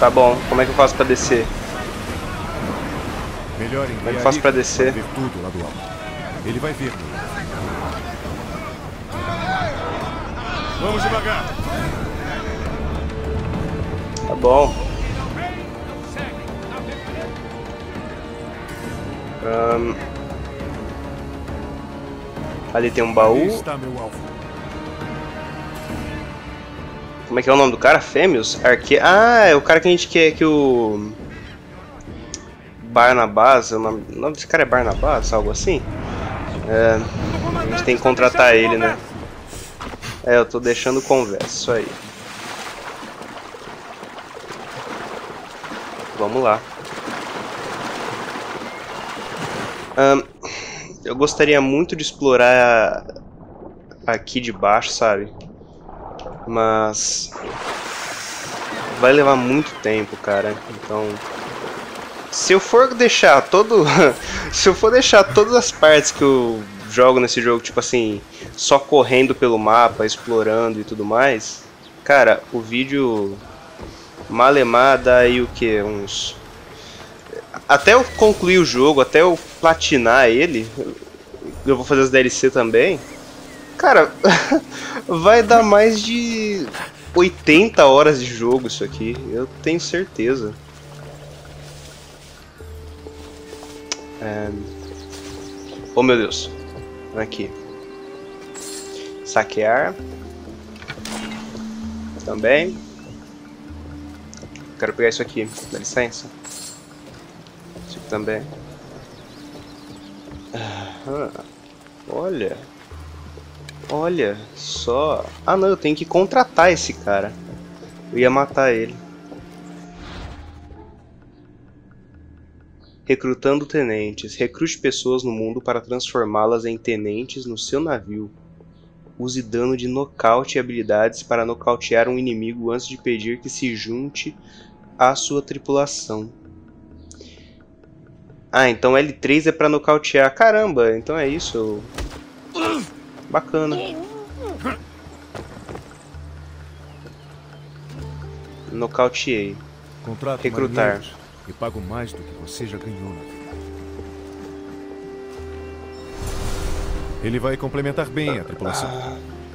Tá bom, como é que eu faço pra descer? Melhor Como é que eu faço pra descer? ver tudo lá do alto. Ele vai ver. Vamos devagar. Tá bom. Ali tem um baú. Ali está meu alvo. Como é que é o nome do cara? Fêmeos? Ah, é o cara que a gente quer que o... Barnabás, o nome desse cara é Barnabás, algo assim? É, a gente tem que contratar ele, né? É, eu tô deixando conversa, isso aí. Vamos lá. Eu gostaria muito de explorar aqui de baixo, sabe? Mas vai levar muito tempo, cara. Então, se eu for deixar se eu for deixar todas as partes que eu jogo nesse jogo, tipo assim, só correndo pelo mapa, explorando e tudo mais, cara, o vídeo malemar dá aí o que? Até eu concluir o jogo, até eu platinar ele, eu vou fazer as DLC também. Cara, vai dar mais de 80 horas de jogo isso aqui, eu tenho certeza. Oh meu Deus. Aqui. Saquear. Também. Quero pegar isso aqui, dá licença. Isso aqui também. Olha. Olha só. Ah não, eu tenho que contratar esse cara. Eu ia matar ele. Recrutando tenentes. Recrute pessoas no mundo para transformá-las em tenentes no seu navio. Use dano de nocaute e habilidades para nocautear um inimigo antes de pedir que se junte à sua tripulação. Ah, então L3 é para nocautear. Caramba, então é isso. Bacana. Nocauteei. Contrato Recrutar. E pago mais do que você já ganhou na vida. Ele vai complementar bem a tripulação.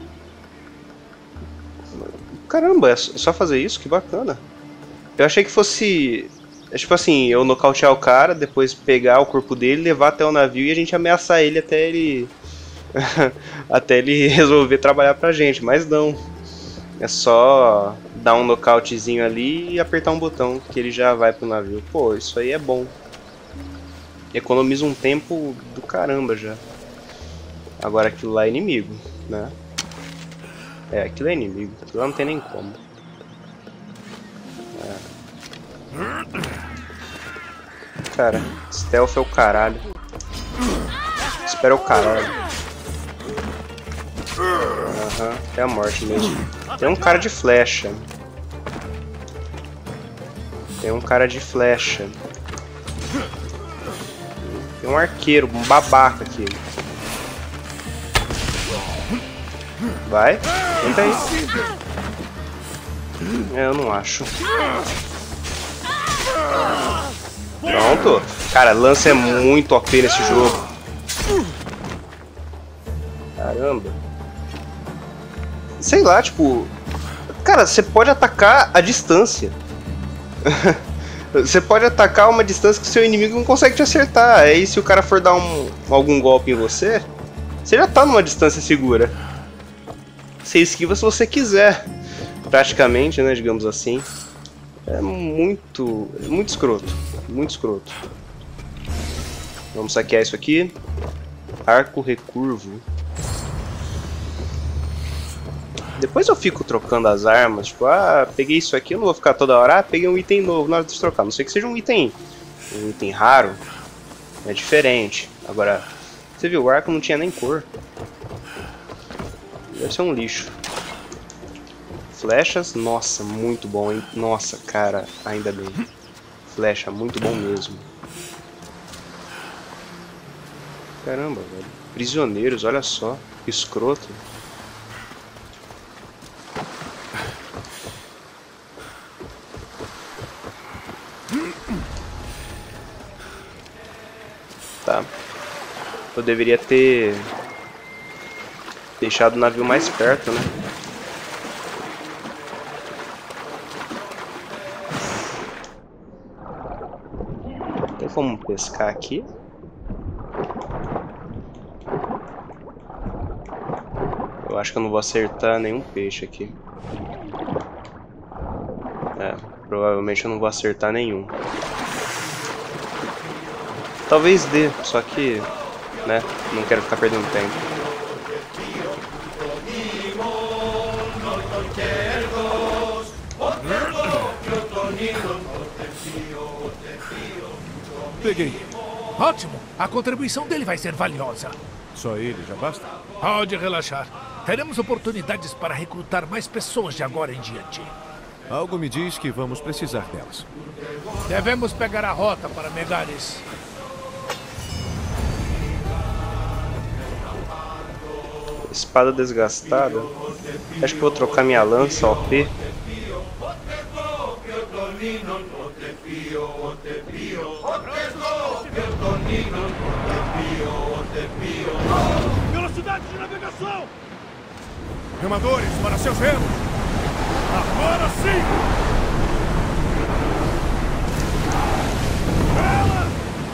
Caramba, é só fazer isso? Que bacana. Eu achei que fosse... tipo assim, eu nocautear o cara, depois pegar o corpo dele, levar até o navio e a gente ameaçar ele até ele... até ele resolver trabalhar pra gente, mas não. É só dar um nocautezinho ali e apertar um botão que ele já vai pro navio. Pô, isso aí é bom. Economiza um tempo do caramba já. Agora aquilo lá é inimigo, né? É, aquilo é inimigo. Aquilo lá não tem nem como. Cara, stealth é o caralho. Espera o caralho. É a morte mesmo. Tem um cara de flecha. Tem um cara de flecha. Tem um arqueiro, um babaca aqui. Vai, tenta aí. Eu não acho. Pronto. Cara, lance é muito OP nesse jogo. Caramba. Sei lá, tipo... Cara, você pode atacar a distância. Você pode atacar uma distância que seu inimigo não consegue te acertar. Aí se o cara for dar algum golpe em você, você já tá numa distância segura. Você esquiva se você quiser. Praticamente, né, digamos assim. É muito escroto. Muito escroto. Vamos saquear isso aqui. Arco recurvo. Depois eu fico trocando as armas, tipo, ah, peguei isso aqui, eu não vou ficar toda hora, ah, peguei um item novo na hora de trocar. Não sei que seja um item raro, é diferente. Agora, você viu, o arco não tinha nem cor. Deve ser um lixo. Flechas, nossa, muito bom, hein? Nossa, cara, ainda bem. Flecha, muito bom mesmo. Caramba, velho. Prisioneiros, olha só, que escroto. Eu deveria ter deixado o navio mais perto, né? Tem como pescar aqui? Eu acho que eu não vou acertar nenhum peixe aqui. Provavelmente eu não vou acertar nenhum. Talvez dê, só que, né, não quero ficar perdendo tempo. Peguei. Ótimo! A contribuição dele vai ser valiosa. Só ele, já basta? Pode relaxar. Teremos oportunidades para recrutar mais pessoas de agora em diante. Algo me diz que vamos precisar delas. Devemos pegar a rota para Megaris. Espada desgastada. Acho que vou trocar minha lança OP. Velocidade de navegação! Remadores, para seus remos! Agora sim! Ela!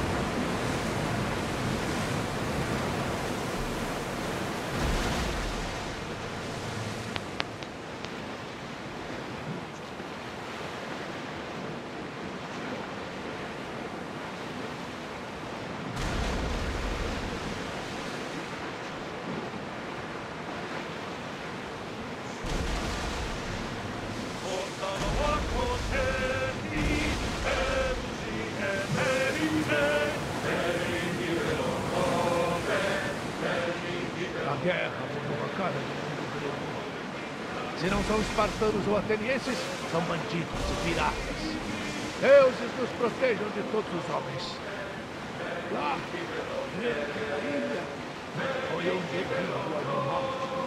A guerra mudou a cara do mundo grego. Se não são espartanos ou atenienses, são bandidos e piratas. Deuses nos protejam de todos os homens. Lá, na ilha, foi onde viu o animal.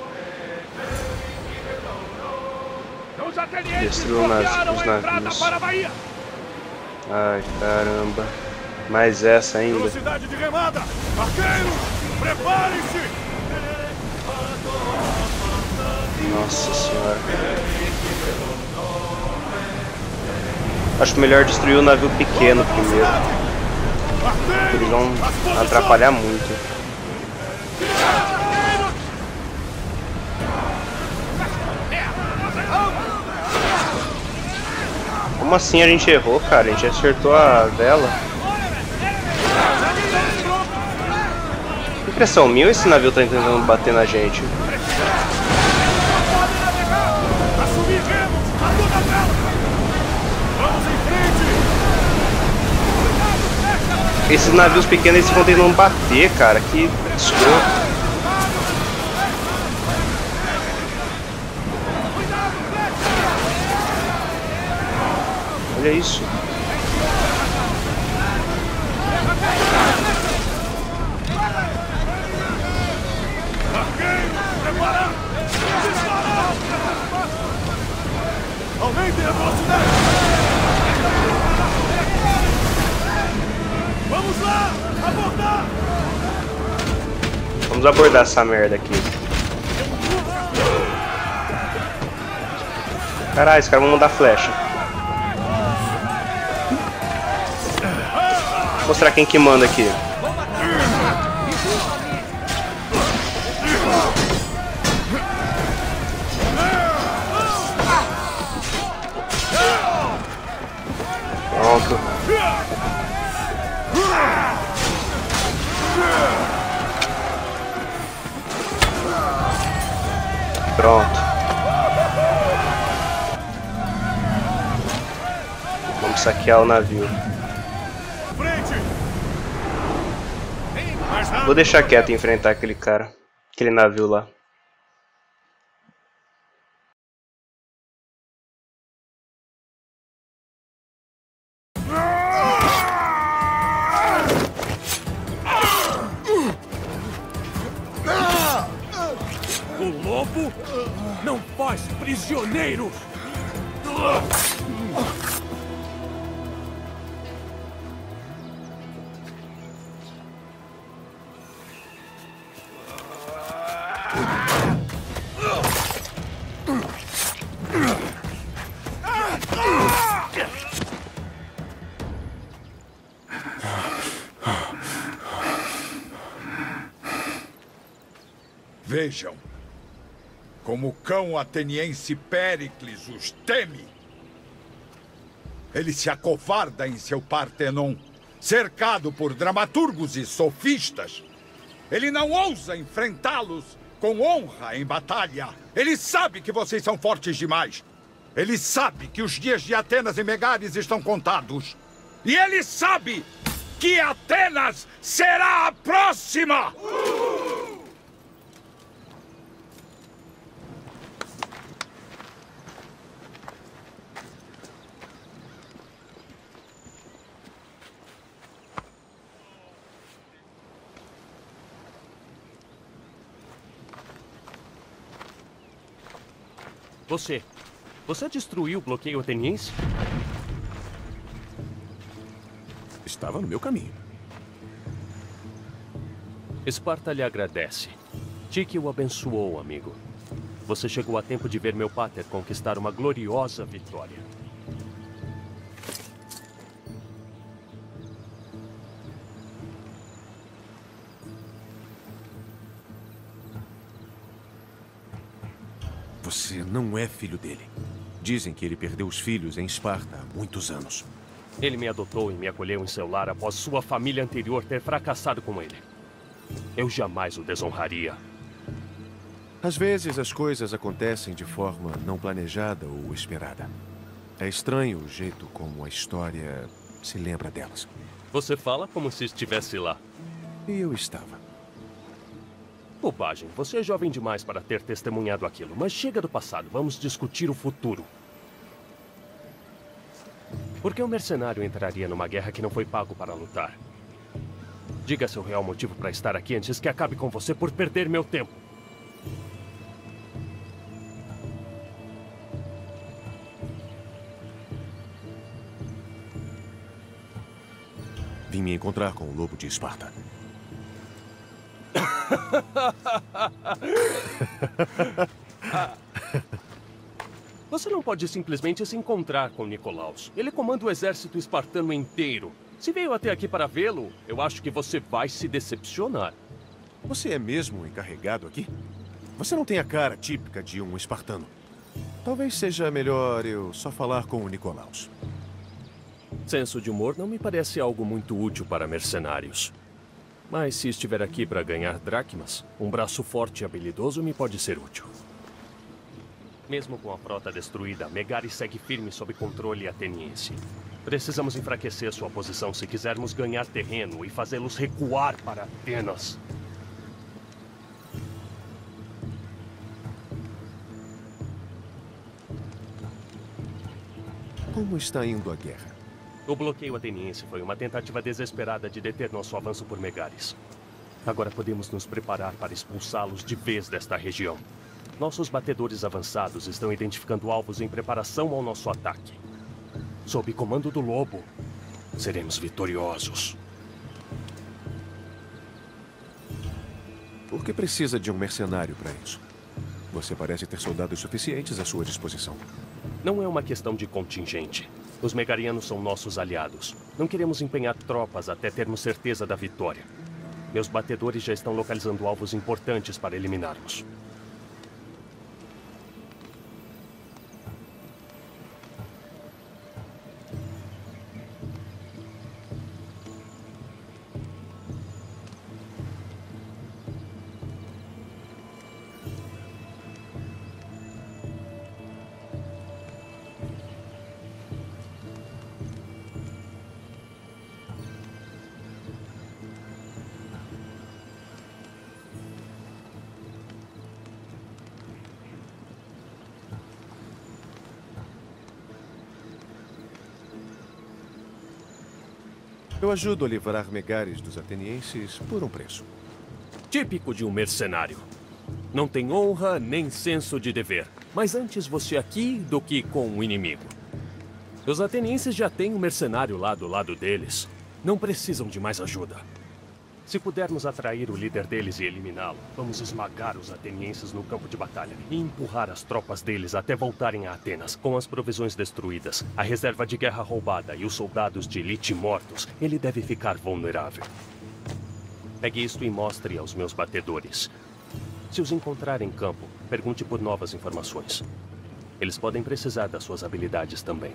Os atenienses bloquearam a entrada para a Bahia. Ai, caramba. Mais essa ainda. Velocidade de remada! Arqueiros, preparem-se! Nossa senhora. Acho melhor destruir o navio pequeno primeiro. Eles vão atrapalhar muito. Como assim a gente errou, cara? A gente acertou a vela. Impressão minha, esse navio tá tentando bater na gente. Esses navios pequenos eles ficam tentando bater, cara. Que escroto. Olha isso. Aumentem a velocidade! Vamos lá! Abordar! Vamos abordar essa merda aqui. Caralho, esse cara vai mandar flecha. Vou mostrar quem que manda aqui. Pronto. Pronto. Vamos saquear o navio. Vou deixar quieto e enfrentar aquele cara. Aquele navio lá. O lobo não faz prisioneiros! Vejam como o cão ateniense Péricles os teme. Ele se acovarda em seu Partenon, cercado por dramaturgos e sofistas. Ele não ousa enfrentá-los com honra em batalha. Ele sabe que vocês são fortes demais. Ele sabe que os dias de Atenas e Megares estão contados. E ele sabe que Atenas será a próxima! Você destruiu o bloqueio ateniense? Estava no meu caminho. Esparta lhe agradece. Tike o abençoou, amigo. Você chegou a tempo de ver meu pater conquistar uma gloriosa vitória. Você não é filho dele. Dizem que ele perdeu os filhos em Esparta há muitos anos. Ele me adotou e me acolheu em seu lar após sua família anterior ter fracassado com ele. Eu jamais o desonraria. Às vezes as coisas acontecem de forma não planejada ou esperada. É estranho o jeito como a história se lembra delas. Você fala como se estivesse lá. E eu estava. Bobagem. Você é jovem demais para ter testemunhado aquilo. Mas chega do passado. Vamos discutir o futuro. Por que um mercenário entraria numa guerra que não foi pago para lutar? Diga seu real motivo para estar aqui antes que acabe com você por perder meu tempo. Vim me encontrar com o lobo de Esparta. Você não pode simplesmente se encontrar com Nicolaus. Ele comanda o exército espartano inteiro. Se veio até aqui para vê-lo, eu acho que você vai se decepcionar. Você é mesmo o encarregado aqui? Você não tem a cara típica de um espartano. Talvez seja melhor eu só falar com o Nicolaus. Senso de humor não me parece algo muito útil para mercenários. Mas se estiver aqui para ganhar dracmas, um braço forte e habilidoso me pode ser útil. Mesmo com a frota destruída, Megares segue firme sob controle ateniense. Precisamos enfraquecer sua posição se quisermos ganhar terreno e fazê-los recuar para Atenas. Como está indo a guerra? O bloqueio ateniense foi uma tentativa desesperada de deter nosso avanço por Megares. Agora podemos nos preparar para expulsá-los de vez desta região. Nossos batedores avançados estão identificando alvos em preparação ao nosso ataque. Sob comando do Lobo, seremos vitoriosos. Por que precisa de um mercenário para isso? Você parece ter soldados suficientes à sua disposição. Não é uma questão de contingente. Os megarianos são nossos aliados. Não queremos empenhar tropas até termos certeza da vitória. Meus batedores já estão localizando alvos importantes para eliminarmos. Eu ajudo a livrar Megares dos atenienses por um preço. Típico de um mercenário. Não tem honra nem senso de dever. Mas antes você aqui do que com o inimigo. Os atenienses já têm um mercenário lá do lado deles. Não precisam de mais ajuda. Se pudermos atrair o líder deles e eliminá-lo, vamos esmagar os atenienses no campo de batalha e empurrar as tropas deles até voltarem a Atenas. Com as provisões destruídas, a reserva de guerra roubada e os soldados de elite mortos, ele deve ficar vulnerável. Pegue isto e mostre aos meus batedores. Se os encontrar em campo, pergunte por novas informações. Eles podem precisar das suas habilidades também.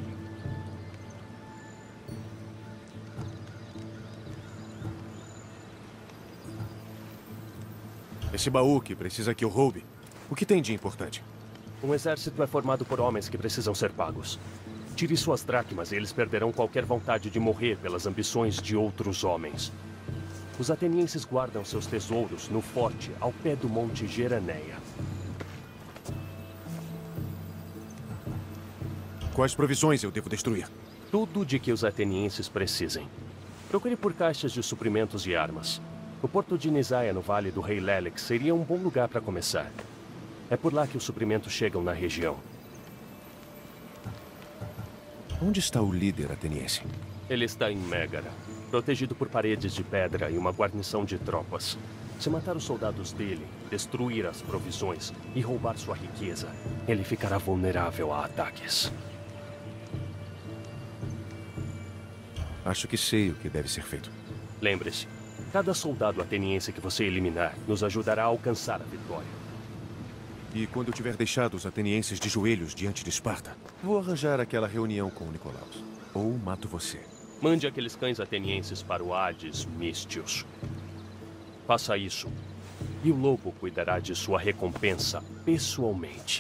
Esse baú que precisa que eu roube, o que tem de importante? Um exército é formado por homens que precisam ser pagos. Tire suas dracmas e eles perderão qualquer vontade de morrer pelas ambições de outros homens. Os atenienses guardam seus tesouros no forte ao pé do Monte Geraneia. Quais provisões eu devo destruir? Tudo de que os atenienses precisem. Procure por caixas de suprimentos e armas. O porto de Nisaia, no Vale do Rei Lelex, seria um bom lugar para começar. É por lá que os suprimentos chegam na região. Onde está o líder ateniense? Ele está em Mégara, protegido por paredes de pedra e uma guarnição de tropas. Se matar os soldados dele, destruir as provisões e roubar sua riqueza, ele ficará vulnerável a ataques. Acho que sei o que deve ser feito. Lembre-se, cada soldado ateniense que você eliminar nos ajudará a alcançar a vitória. E quando eu tiver deixado os atenienses de joelhos diante de Esparta, vou arranjar aquela reunião com o Nicolaus. Ou mato você. Mande aqueles cães atenienses para o Hades Místios. Faça isso, e o lobo cuidará de sua recompensa pessoalmente.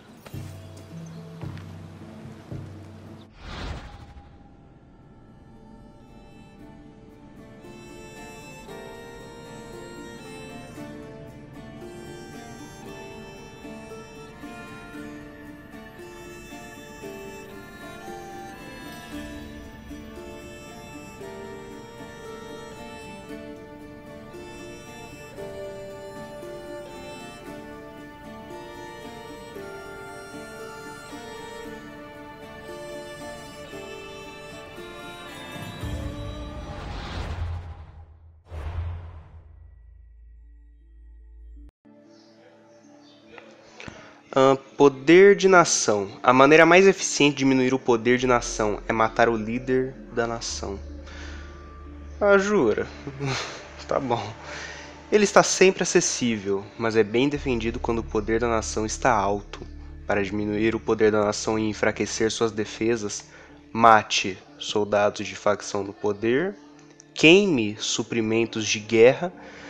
Poder de nação. A maneira mais eficiente de diminuir o poder de nação é matar o líder da nação. Ah, jura? Tá bom. Ele está sempre acessível, mas é bem defendido quando o poder da nação está alto. Para diminuir o poder da nação e enfraquecer suas defesas, mate soldados de facção no poder, queime suprimentos de guerra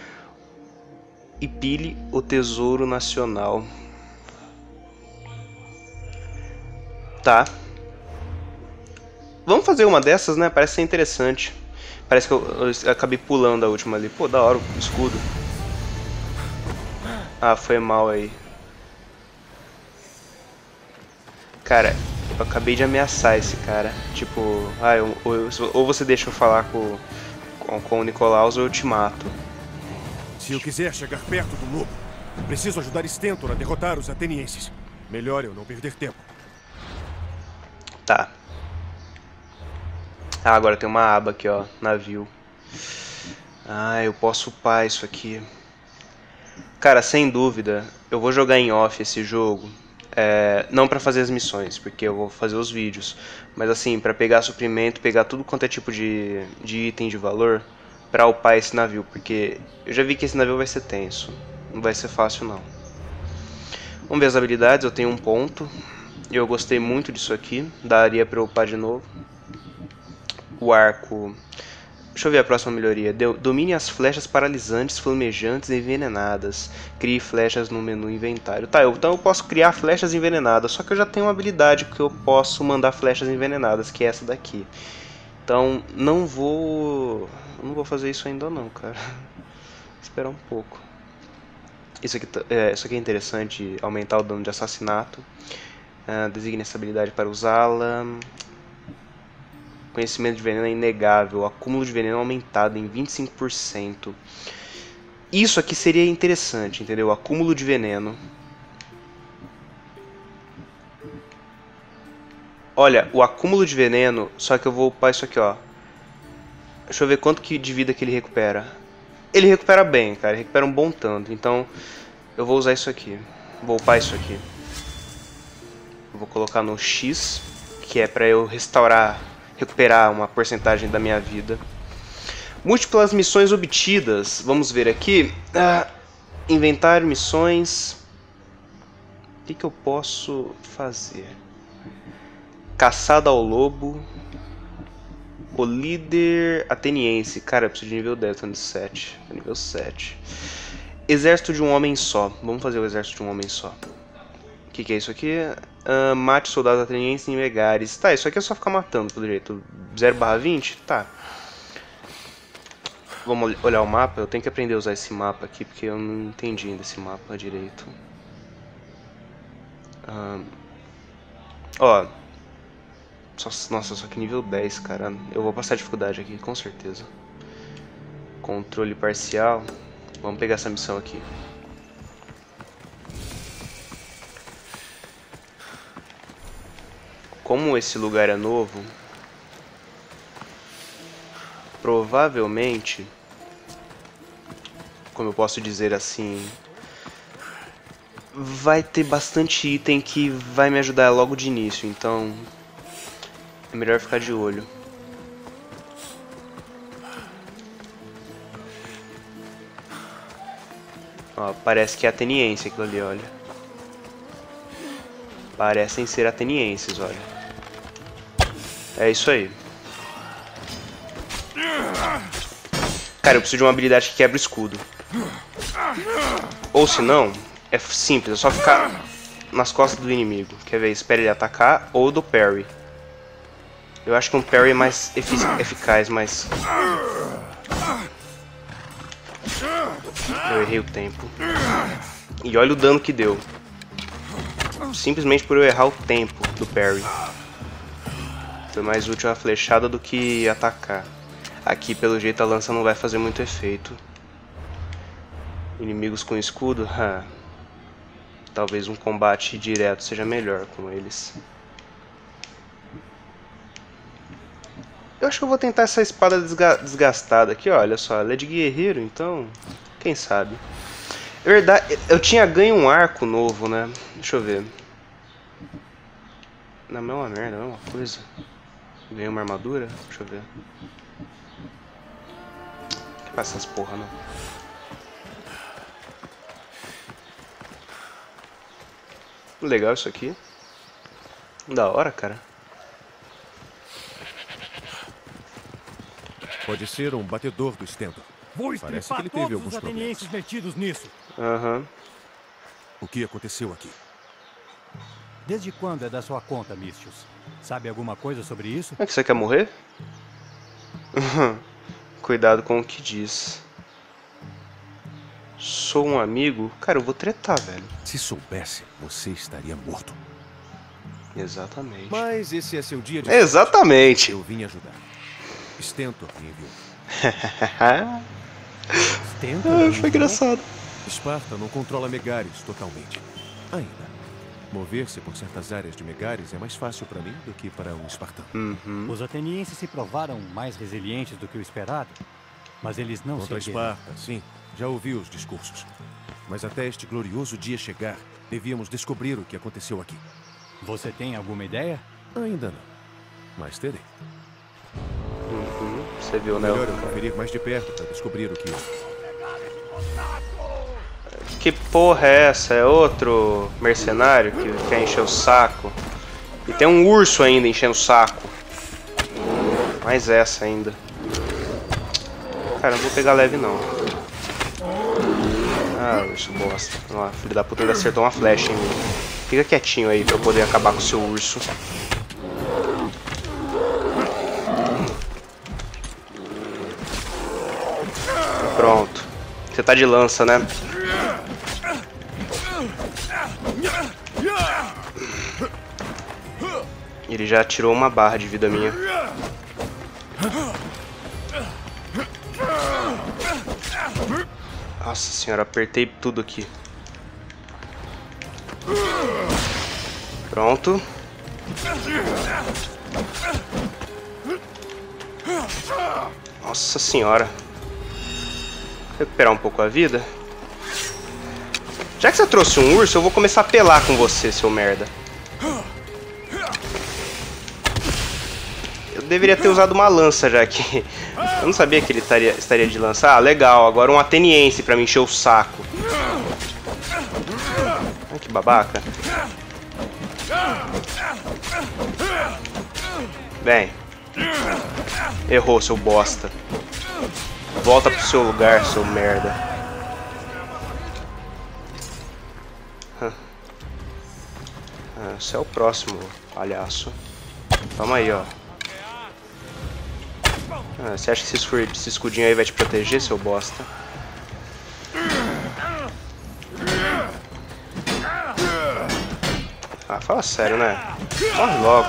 e pile o tesouro nacional. Tá. Vamos fazer uma dessas, né? Parece ser interessante. Parece que eu acabei pulando a última ali. Pô, da hora o escudo. Ah, foi mal aí. Cara, eu acabei de ameaçar esse cara. Tipo, ou você deixa eu falar com o Nicolaus ou eu te mato. Se eu quiser chegar perto do lobo, preciso ajudar Stentor a derrotar os atenienses. Melhor eu não perder tempo. Tá. Ah, agora tem uma aba aqui, ó, navio. Ah, eu posso upar isso aqui. Cara, sem dúvida, eu vou jogar em off esse jogo. Não pra fazer as missões, porque eu vou fazer os vídeos. Mas assim, pra pegar suprimento, pegar tudo quanto é tipo de item de valor, pra upar esse navio. Porque eu já vi que esse navio vai ser tenso. Não vai ser fácil, não. Vamos ver as habilidades, eu tenho 1 ponto. Eu gostei muito disso aqui, daria pra eu upar de novo. O arco... Deixa eu ver a próxima melhoria. Domine as flechas paralisantes, flamejantes e envenenadas. Crie flechas no menu inventário. Tá, então eu posso criar flechas envenenadas, só que eu já tenho uma habilidade que eu posso mandar flechas envenenadas, que é essa daqui. Então, não vou fazer isso ainda não, cara. Esperar um pouco. Isso aqui é interessante, aumentar o dano de assassinato. Designe essa habilidade para usá-la. Conhecimento de veneno é inegável. Acúmulo de veneno aumentado em 25%. Isso aqui seria interessante, entendeu? Acúmulo de veneno. Olha, o acúmulo de veneno. Só que eu vou upar isso aqui, ó. Deixa eu ver quanto de vida que ele recupera. Ele recupera bem, cara. Ele recupera um bom tanto. Então, eu vou usar isso aqui. Vou upar isso aqui. Vou colocar no X, que é para eu recuperar uma porcentagem da minha vida. Múltiplas missões obtidas. Vamos ver aqui. Inventário, missões. O que eu posso fazer? Caçada ao lobo. O líder ateniense. Cara, eu preciso de nível 10, tô nível 7. Tô nível 7. Exército de um homem só. Vamos fazer o exército de um homem só. O que é isso aqui? Mate soldados atenienses em Megares. Tá, isso aqui é só ficar matando, pelo jeito. 0/20? Tá. Vamos olhar o mapa. Eu tenho que aprender a usar esse mapa aqui, porque eu não entendi ainda esse mapa direito. Ó. Nossa, só que nível 10, cara. Eu vou passar dificuldade aqui, com certeza. Controle parcial. Vamos pegar essa missão aqui. Como esse lugar é novo, provavelmente, como eu posso dizer assim, vai ter bastante item que vai me ajudar logo de início, então é melhor ficar de olho. Ó, parece que é ateniense aquilo ali, olha. Parecem ser atenienses, olha. É isso aí. Cara, eu preciso de uma habilidade que quebra o escudo. Ou se não, é simples, é só ficar nas costas do inimigo. Quer ver? Espera ele atacar ou do parry. Eu acho que um parry é mais eficaz, mas... Eu errei o tempo. E olha o dano que deu. Simplesmente por eu errar o tempo do parry. Foi mais útil a flechada do que atacar. Aqui, pelo jeito, a lança não vai fazer muito efeito. Inimigos com escudo? Talvez um combate direto seja melhor com eles. Eu acho que eu vou tentar essa espada desgastada aqui, ó. Olha só, ela é de guerreiro, então... Quem sabe? É verdade, eu tinha ganho um arco novo, né? Deixa eu ver. Não é uma merda, não é uma coisa. Ganhei uma armadura? Deixa eu ver. Não que passa essas porra, não. Legal isso aqui. Da hora, cara. Pode ser um batedor do Stentor. Vou Parece que ele todos teve alguns os atenienses problemas. metidos nisso. Aham. O que aconteceu aqui? Desde quando é da sua conta, Mistios? Sabe alguma coisa sobre isso? É que você quer morrer? Cuidado com o que diz. Sou um amigo? Cara, eu vou tretar, velho. Se soubesse, você estaria morto. Exatamente. Mas esse é seu dia de... Exatamente. Eu vim ajudar. Stentor me enviou. Foi engraçado. Esparta não controla Megares totalmente. Ainda. Mover-se por certas áreas de Megares é mais fácil para mim do que para um espartano. Os atenienses se provaram mais resilientes do que o esperado, mas eles não Contra a se Esparta, sim. Já ouvi os discursos. Mas até este glorioso dia chegar, devíamos descobrir o que aconteceu aqui. Você tem alguma ideia? Ainda não. Mas terei. Você viu, né? Melhor eu conferir mais de perto para descobrir o que houve. Que porra é essa? É outro mercenário que quer encher o saco? E tem um urso ainda enchendo o saco. Mais essa ainda. Cara, não vou pegar leve não. Ah, urso bosta. Ó, filho da puta, ele acertou uma flecha em mim. Fica quietinho aí pra eu poder acabar com o seu urso. Pronto. Você tá de lança, né? Ele já tirou uma barra de vida minha. Nossa senhora, apertei tudo aqui. Pronto. Nossa senhora. Recuperar um pouco a vida. Já que você trouxe um urso, eu vou começar a apelar com você, seu merda. Eu deveria ter usado uma lança já que... Eu não sabia que ele estaria de lança. Ah, legal. Agora um ateniense pra me encher o saco. babaca. Bem. Errou, seu bosta. Volta pro seu lugar, seu merda. Você é o próximo, palhaço. Toma aí, ó. Você acha que esse escudinho aí vai te proteger, seu bosta? Ah, fala sério, né? Morre logo.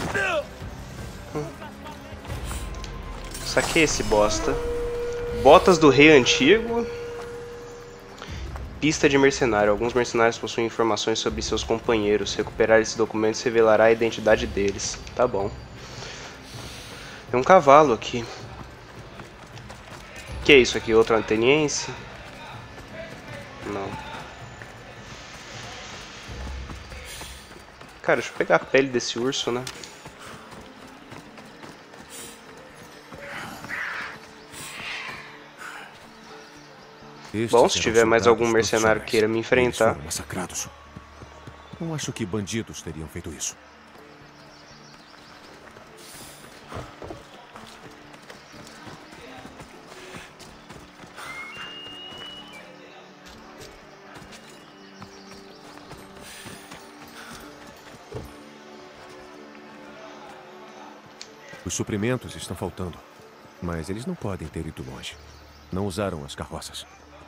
Saquei esse bosta. Botas do rei antigo. Pista de mercenário. Alguns mercenários possuem informações sobre seus companheiros. Recuperar esses documentos revelará a identidade deles. Tá bom. Tem um cavalo aqui. Que é isso aqui? Outro ateniense? Não. Cara, deixa eu pegar a pele desse urso, né? Bom, se tiver mais algum mercenário que queira me enfrentar. Massacrados. Não acho que bandidos teriam feito isso. Os suprimentos estão faltando, mas eles não podem ter ido longe. Não usaram as carroças.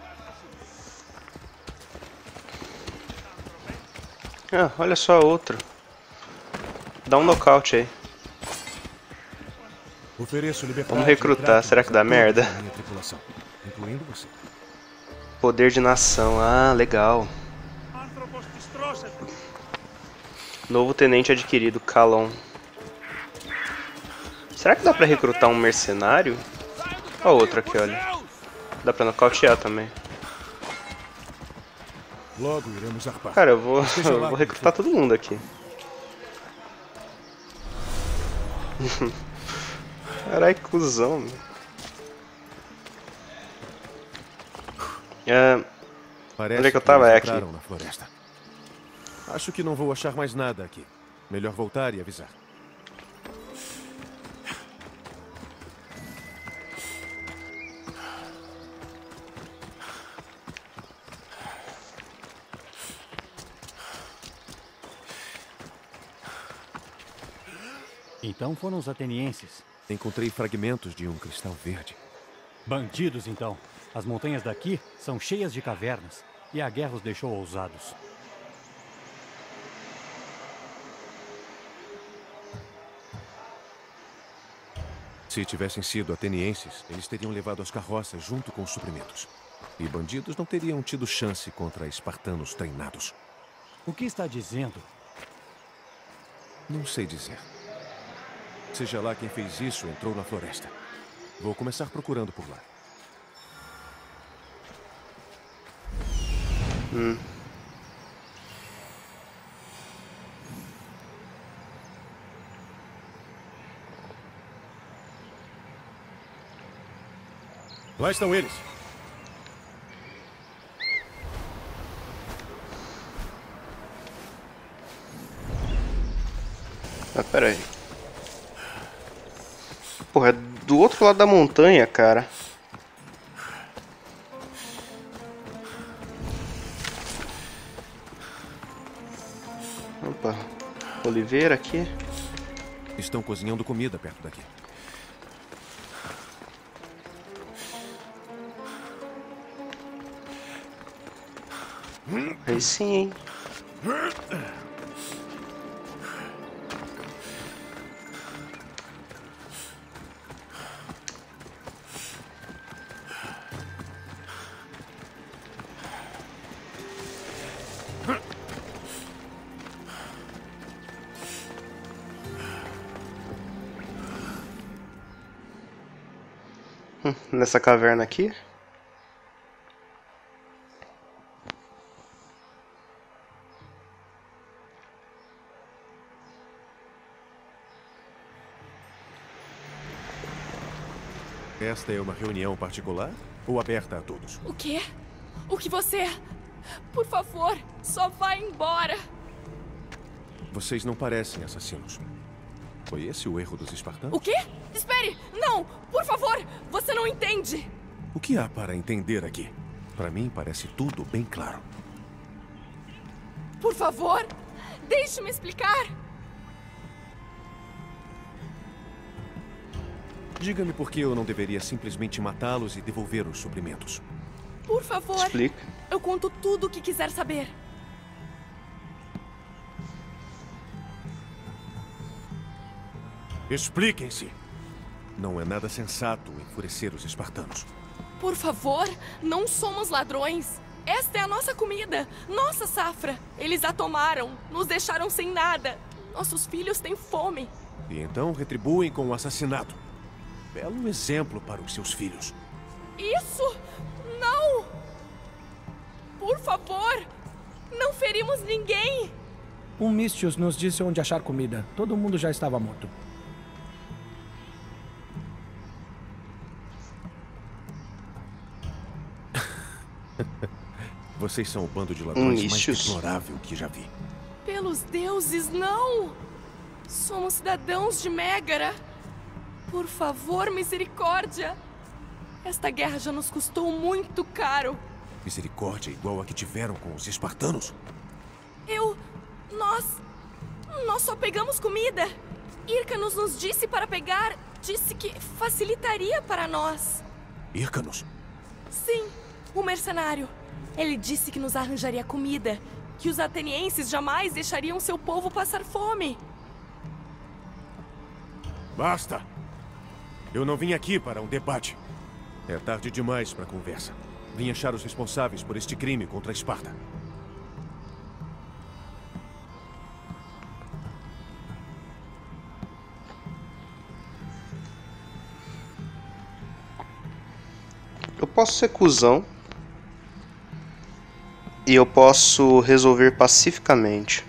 Ah, olha só outro. Dá um nocaute aí. Vamos recrutar, será que dá merda? Poder de nação, ah, legal. Novo tenente adquirido, Calon. Será que dá pra recrutar um mercenário? Olha outro aqui, olha. Dá pra nocautear também. Logo iremos arpar. Cara, eu vou recrutar todo mundo aqui. Carai, que cuzão, meu. Onde é que eu tava? É aqui. Na floresta. Acho que não vou achar mais nada aqui. Melhor voltar e avisar. Então foram os atenienses. Encontrei fragmentos de um cristal verde. Bandidos, então. As montanhas daqui são cheias de cavernas. E a guerra os deixou ousados. Se tivessem sido atenienses, eles teriam levado as carroças junto com os suprimentos. E bandidos não teriam tido chance contra espartanos treinados. O que está dizendo? Não sei dizer. Seja lá quem fez isso, entrou na floresta. Vou começar procurando por lá. Lá estão eles. Ah, pera aí. Porra, é do outro lado da montanha, cara. Opa, oliveira aqui. Estão cozinhando comida perto daqui. Aí sim, hein? Nessa caverna aqui. Esta é uma reunião particular ou aberta a todos? O quê? O que você... Por favor, Só vai embora. Vocês não parecem assassinos. Foi esse o erro dos espartanos? O quê? Espere! Não! Por favor! Você não entende! O que há para entender aqui? Para mim parece tudo bem claro. Por favor! Deixe-me explicar! Diga-me por que eu não deveria simplesmente matá-los e devolver os suprimentos. Por favor! Explica. Eu conto tudo o que quiser saber. Expliquem-se! Não é nada sensato enfurecer os espartanos. Por favor, não somos ladrões. Esta é a nossa comida, nossa safra. Eles a tomaram, nos deixaram sem nada. Nossos filhos têm fome. E então retribuem com o assassinato. Belo exemplo para os seus filhos. Isso? Não! Por favor, não ferimos ninguém. Um Misthios nos disse onde achar comida. Todo mundo já estava morto. Vocês são o bando de ladrões mais Misthios. deplorável que já vi. Pelos deuses, não! Somos cidadãos de Mégara. Por favor, misericórdia. Esta guerra já nos custou muito caro. Misericórdia igual a que tiveram com os espartanos? Nós só pegamos comida. Hyrcanus nos disse para pegar. Disse que facilitaria para nós. Hyrcanus? Sim, o mercenário. Ele disse que nos arranjaria comida. Que os atenienses jamais deixariam seu povo passar fome. Basta! Eu não vim aqui para um debate. É tarde demais para conversa. Vim achar os responsáveis por este crime contra a Esparta. Eu posso ser cuzão. E eu posso resolver pacificamente.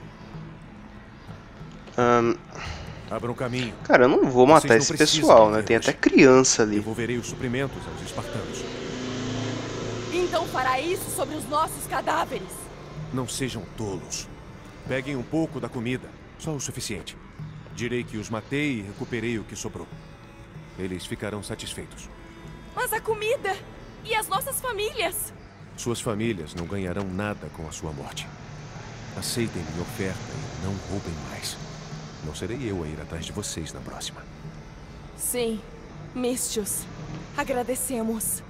Abram caminho. Cara, eu não vou matar Vocês esse não precisam pessoal, né? ver Tem hoje. até criança ali. Devolverei os suprimentos aos espartanos. Então fará isso sobre os nossos cadáveres. Não sejam tolos. Peguem um pouco da comida, só o suficiente. Direi que os matei e recuperei o que sobrou. Eles ficarão satisfeitos. Mas a comida e as nossas famílias. Suas famílias não ganharão nada com a sua morte. Aceitem minha oferta e não roubem mais. Não serei eu a ir atrás de vocês na próxima. Sim, Misthios. Agradecemos.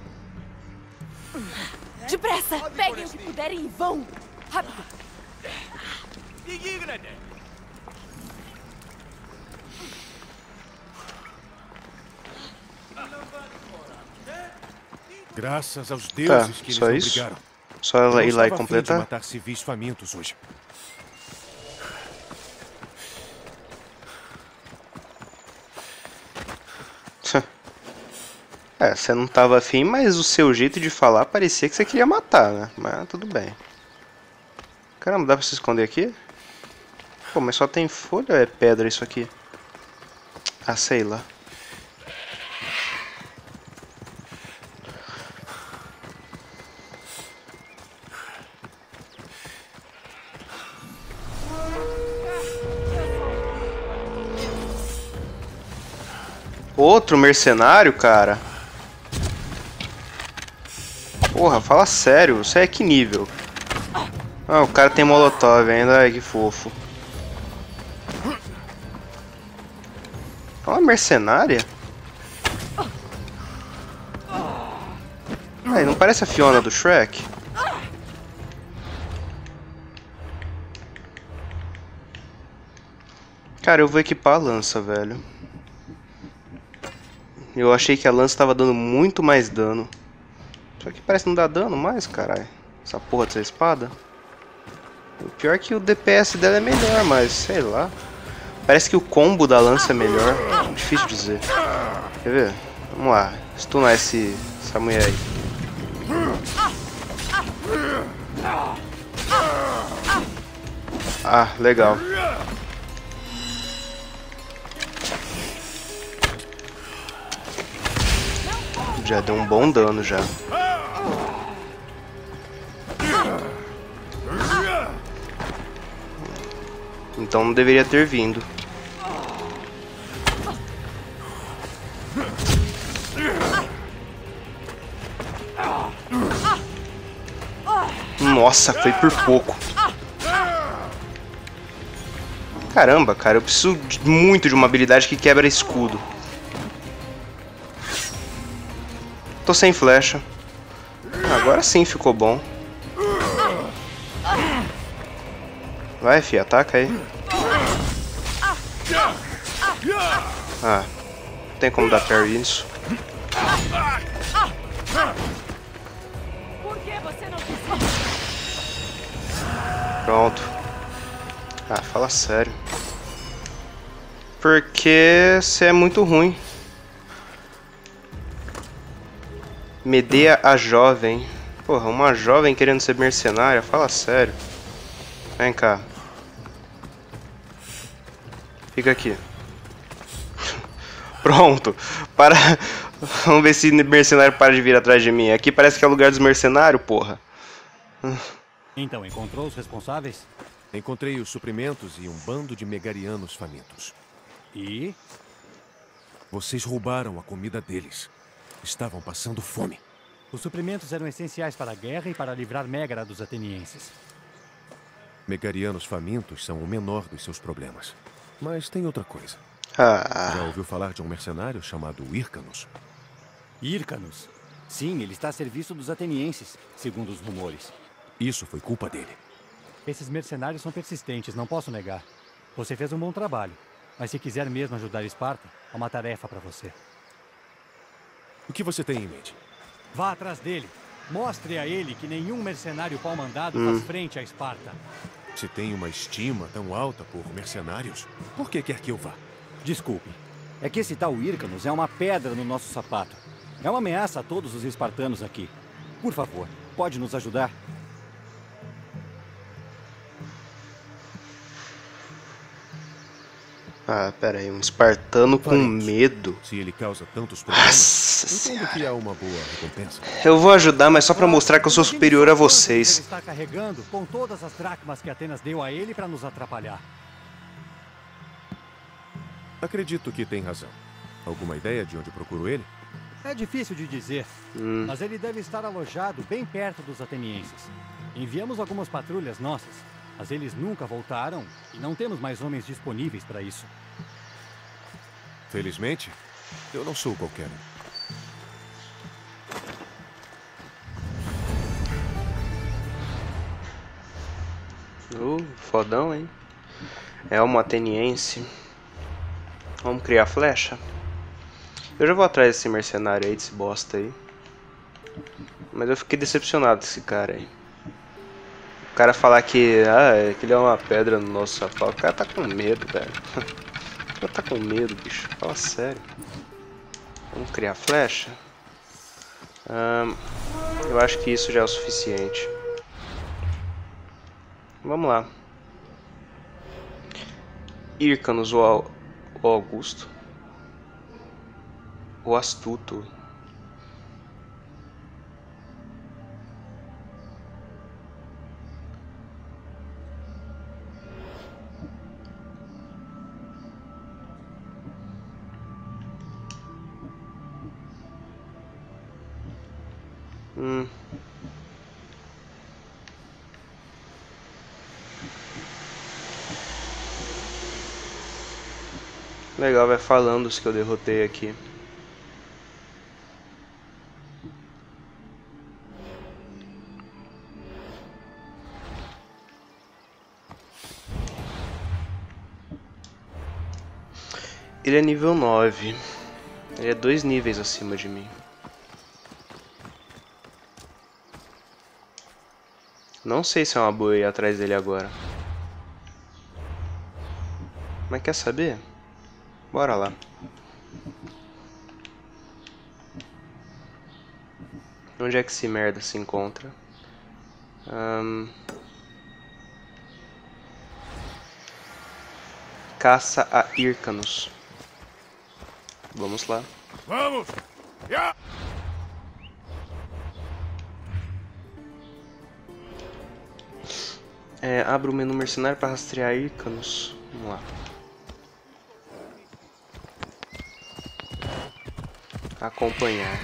Depressa! Peguem o que puderem e vão! Rápido! Graças aos deuses que eles só não isso? brigaram. Só ela Eu ir lá e estava a fim de completar? matar civis famintos hoje. É, você não tava afim, mas o seu jeito de falar parecia que você queria matar, né? Mas tudo bem. Caramba, dá pra se esconder aqui? Pô, mas só tem folha ou é pedra isso aqui? Ah, sei lá. Outro mercenário, cara? Porra, fala sério, você é que nível? Ah, o cara tem molotov ainda, ai que fofo. É uma mercenária? Ai, não parece a Fiona do Shrek? Cara, eu vou equipar a lança, velho. Eu achei que a lança tava dando muito mais dano. Só que parece não dar dano mais, caralho. Essa porra dessa espada. O pior é que o DPS dela é melhor, mas sei lá. Parece que o combo da lança é melhor. Difícil dizer. Quer ver? Vamos lá. Stunar essa mulher aí. Ah, legal. Já deu um bom dano já. Então não deveria ter vindo. Nossa, foi por pouco. Caramba, cara, eu preciso muito de uma habilidade que quebra escudo. Tô sem flecha. Agora sim ficou bom. Vai, fi, ataca aí. Ah, não tem como dar parry nisso. Pronto. Ah, fala sério. Porque você é muito ruim. Medea a jovem. Porra, uma jovem querendo ser mercenária? Fala sério. Vem cá. Fica aqui. Pronto. Para. Vamos ver se mercenário para de vir atrás de mim. Aqui parece que é o lugar dos mercenários, porra. Então, encontrou os responsáveis? Encontrei os suprimentos e um bando de megarianos famintos. E? Vocês roubaram a comida deles. Estavam passando fome. Os suprimentos eram essenciais para a guerra e para livrar Megara dos atenienses. Megarianos famintos são o menor dos seus problemas. Mas tem outra coisa. Já ouviu falar de um mercenário chamado Hyrcanus? Hyrcanus? Sim, ele está a serviço dos atenienses, segundo os rumores. Isso foi culpa dele. Esses mercenários são persistentes, não posso negar. Você fez um bom trabalho, mas se quiser mesmo ajudar Esparta, há uma tarefa para você. O que você tem em mente? Vá atrás dele. Mostre a ele que nenhum mercenário pau-mandado faz frente a Esparta. Se tem uma estima tão alta por mercenários, por que quer que eu vá? Desculpe. É que esse tal Hyrcanus é uma pedra no nosso sapato. É uma ameaça a todos os espartanos aqui. Por favor, pode nos ajudar? Ah, pera aí, um espartano com medo. Se ele causa tantos problemas, Nossa entendo que há uma boa recompensa. Eu vou ajudar, mas só pra mostrar que eu sou superior a vocês. Ele está carregando com todas as dracmas que Atenas deu a ele para nos atrapalhar. Acredito que tem razão. Alguma ideia de onde procuro ele? É difícil de dizer, mas ele deve estar alojado bem perto dos atenienses. Enviamos algumas patrulhas nossas, mas eles nunca voltaram e não temos mais homens disponíveis para isso. Felizmente, eu não sou qualquer um. Fodão, hein? É uma ateniense. Vamos criar flecha? Eu já vou atrás desse mercenário aí, desse bosta aí. Mas eu fiquei decepcionado com esse cara aí. O cara falar que, que ele é uma pedra no nosso sapato. O cara tá com medo, velho. O cara tá com medo, bicho. Fala sério. Vamos criar flecha? Eu acho que isso já é o suficiente. Vamos lá. Hyrcanus, o Augusto. O astuto. Legal, vai falando os que eu derrotei aqui. Ele é nível 9. Ele é 2 níveis acima de mim. Não sei se é uma boa ir atrás dele agora. Mas quer saber? Bora lá. Onde é que esse merda se encontra? Caça a Hyrcanus. Vamos lá. Vamos! Yeah! Abra o menu mercenário para rastrear Hyrcanus. Vamos lá. Acompanhar.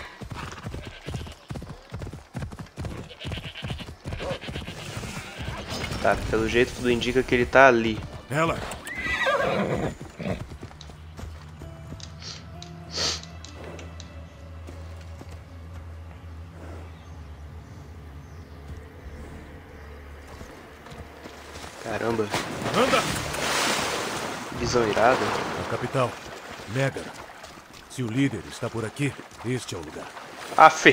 Tá, pelo jeito tudo indica que ele tá ali. Ela! Caramba. Anda! Visão irada. A capital. Megara. Se o líder está por aqui, este é o lugar. Afe!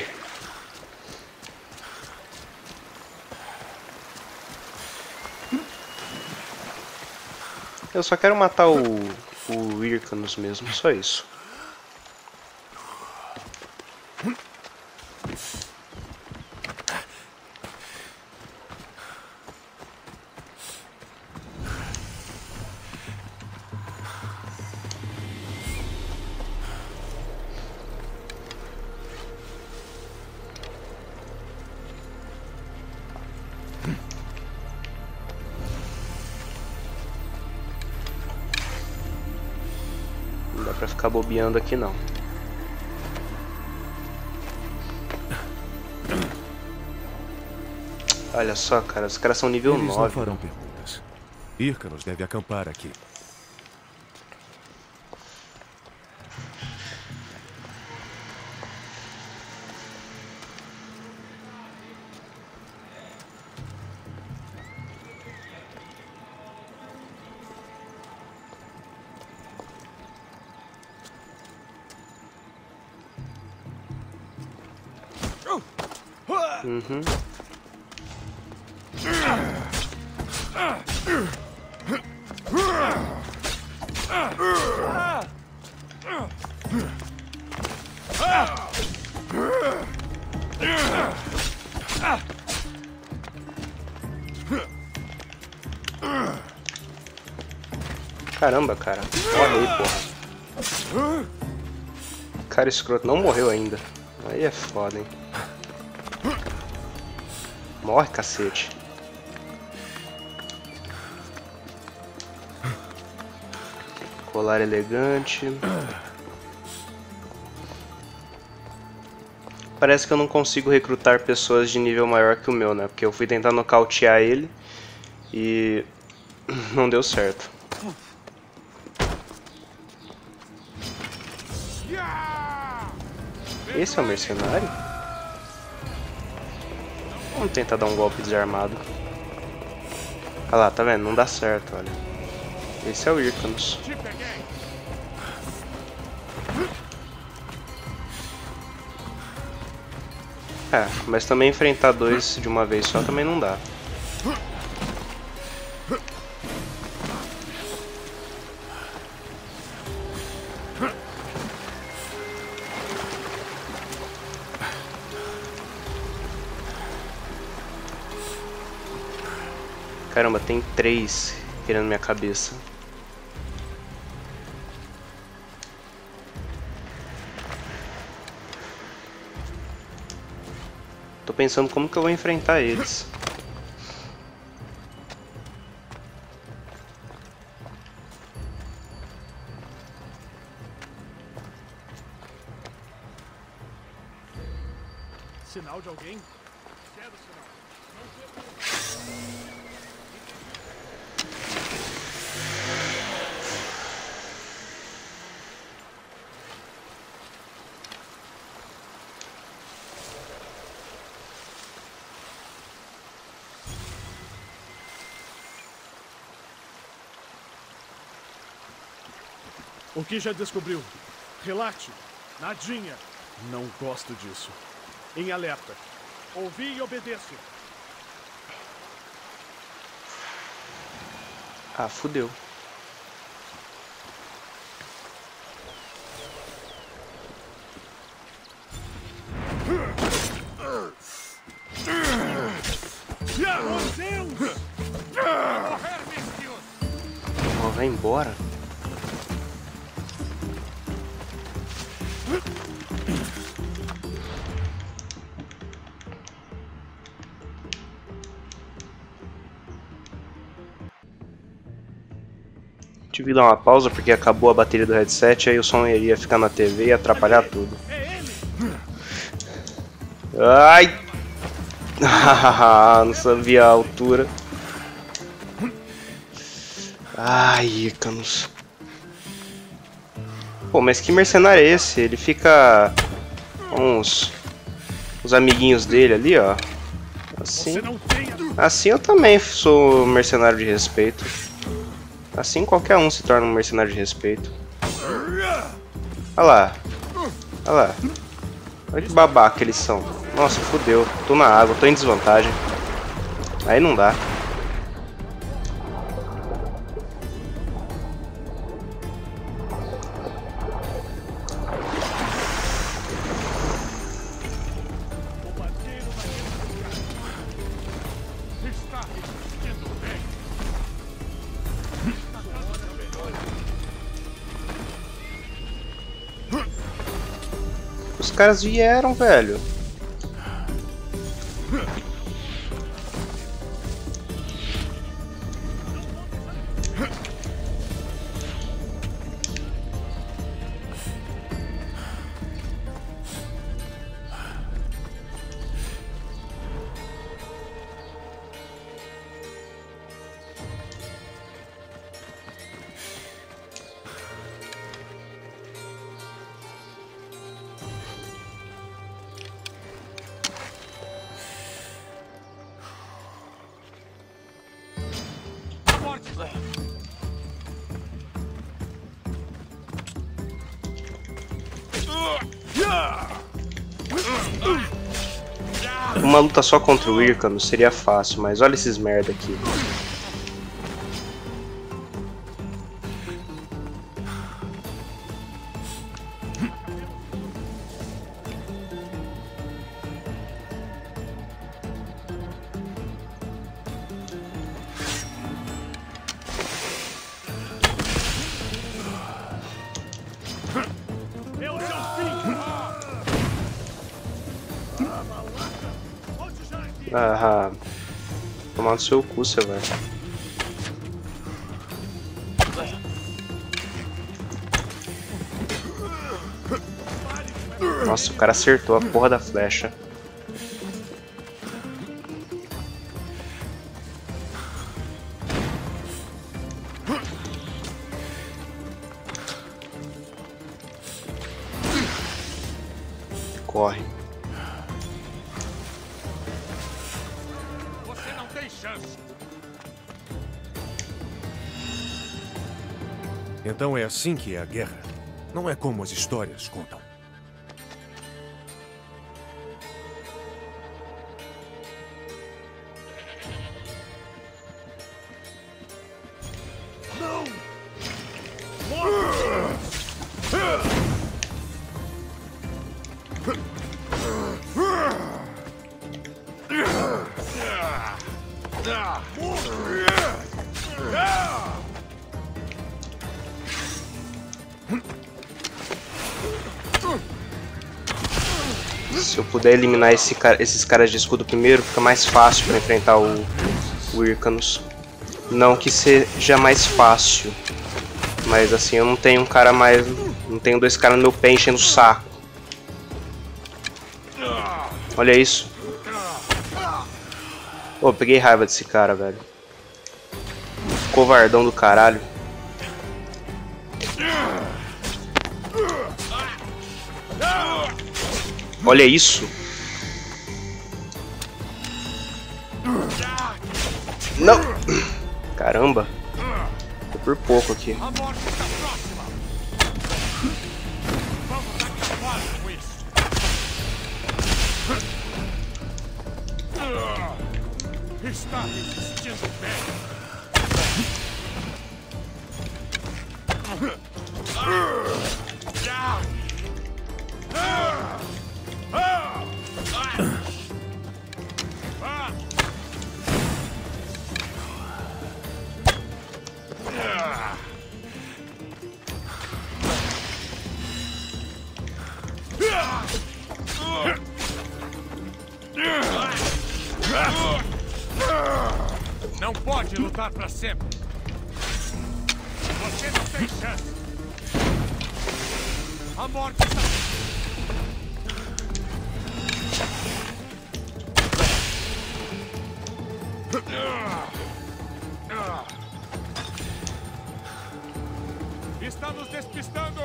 Eu só quero matar o Hyrcanus mesmo, só isso. Não dá pra ficar bobeando aqui não. Olha só, cara, os caras são nível Eles 9. não farão perguntas. Hyrcanus deve acampar aqui. Uhum. Caramba, cara. Morre aí, porra. Cara escroto não morreu ainda. Aí é foda, hein. Morre, cacete. Colar elegante. Parece que eu não consigo recrutar pessoas de nível maior que o meu, né? Porque eu fui tentar nocautear ele e não deu certo. Esse é o mercenário? Vamos tentar dar um golpe desarmado. Olha lá, tá vendo? Não dá certo, olha. Esse é o Hyrcanus. É, mas também enfrentar dois de uma vez só também não dá. Caramba, tem 3 querendo minha cabeça. Tô pensando como que eu vou enfrentar eles. Sinal de alguém? Quero sinal. O que já descobriu? Relate. Nadinha. Não gosto disso. Em alerta. Ouvi e obedeço. Ah, fudeu. Meu Deus! Morrer, meu Deus! Oh, vai embora. Tive que dar uma pausa porque acabou a bateria do headset, aí o som iria ficar na TV e atrapalhar tudo. Ai! Não sabia a altura. Ai, Ícanos. Pô, mas que mercenário é esse? Ele fica com os amiguinhos dele ali, ó. Assim eu também sou mercenário de respeito. Assim qualquer um se torna um mercenário de respeito. Olha lá. Olha lá. Olha que babaca eles são. Nossa, fodeu. Tô na água, tô em desvantagem. Aí não dá. Os caras vieram, velho. Uma luta só contra o Hyrcanus seria fácil, mas olha esses merda aqui. Ah, tomar no seu cu, você vai. Nossa, o cara acertou a porra da flecha. Corre. Então é assim que é a guerra. Não é como as histórias contam. Se eu puder eliminar esses caras de escudo primeiro, fica mais fácil para enfrentar o Hyrcanus. Não que seja mais fácil, mas assim, eu não tenho um cara mais... Não tenho dois caras no meu pé enchendo o saco. Olha isso. Pô, peguei raiva desse cara, velho. Covardão do caralho. Olha isso. Não. Caramba. Tô por pouco aqui. Está resistindo bem. Não pode lutar para sempre. Você tem chance. A morte está... Está nos despistando!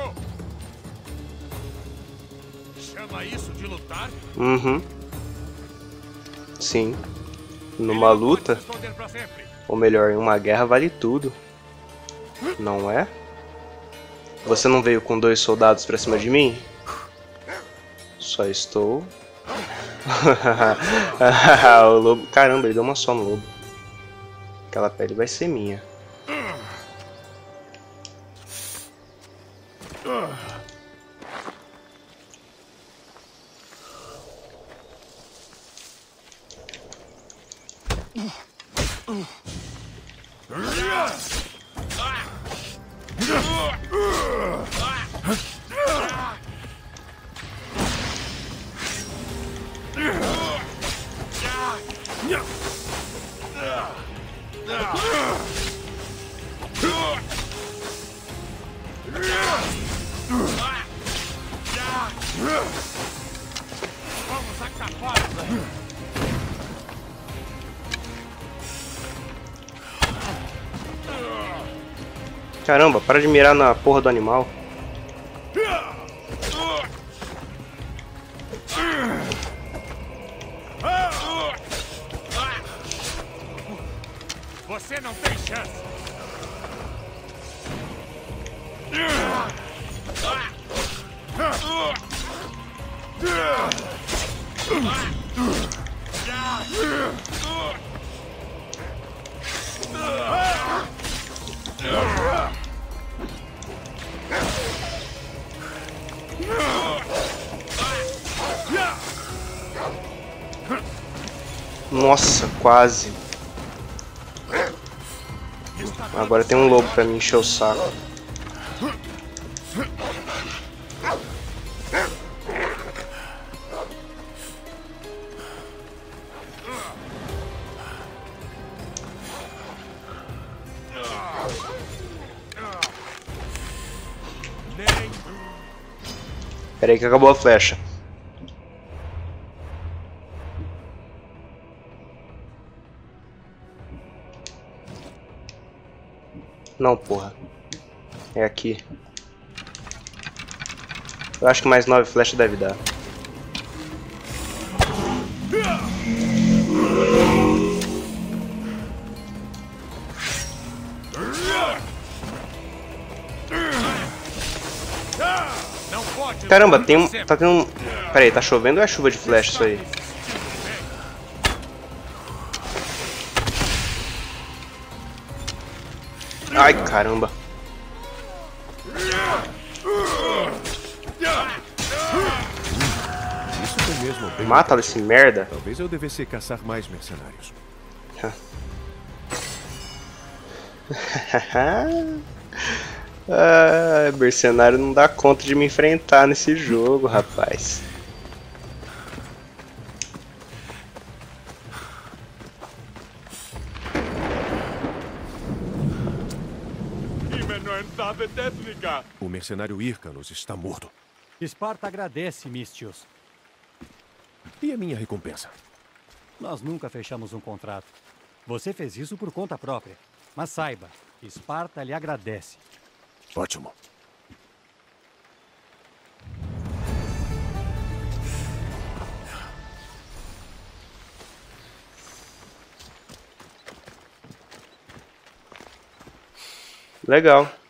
Chama isso de lutar? Uhum. Sim. Numa luta, ou melhor, em uma guerra vale tudo. Não é? Você não veio com 2 soldados pra cima de mim? Só estou... O lobo... Caramba, ele deu uma só no lobo. Aquela pele vai ser minha. Vamos acabar! Caramba, para de mirar na porra do animal. Você não tem chance! Nossa, quase. Agora tem um lobo pra me encher o saco. Pera aí que acabou a flecha. Não, porra. É aqui. Eu acho que mais 9 flechas deve dar. Caramba, tem um... Tá tendo um... Pera aí, tá chovendo ou é chuva de flecha isso aí? Ai, caramba. Isso foi mesmo bem... Mata esse merda. Talvez eu devesse caçar mais mercenários. Ah, mercenário não dá conta de me enfrentar nesse jogo, rapaz. O mercenário Hyrcanus está morto. Esparta agradece, Misthios. E a minha recompensa? Nós nunca fechamos um contrato. Você fez isso por conta própria. Mas saiba, Esparta lhe agradece. Ótimo. Legal.